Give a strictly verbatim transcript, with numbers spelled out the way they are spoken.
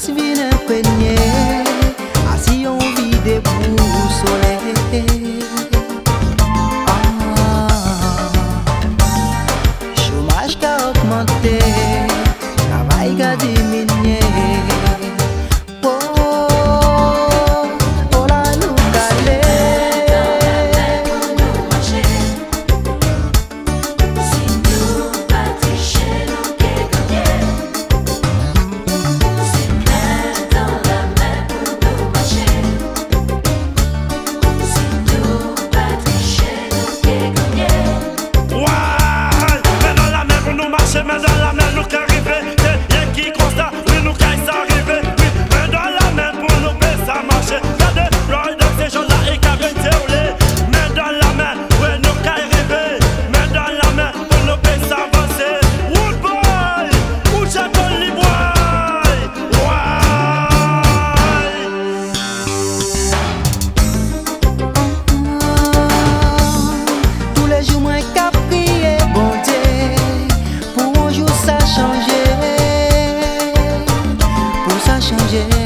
plus vient imprégné, assis on vide pour soleil. Ah, chômage qui a augmenté, travail qui a diminué. Main dans la main, nous qu'à arriver. Y'a qui constate, oui, nous qu'à s'arriver. Oui, main dans la main pour nous faire ça marcher. Regardez, l'œil de ces gens-là et qu'à bien dérouler. Main dans la main, oui, nous qu'à arriver. Main dans la main pour nous faire ça avancer. Wood boy, ou Jacoli boy. Tous les jours, moi, qu'à prier, bon Dieu. Ça changer, pour ça changer.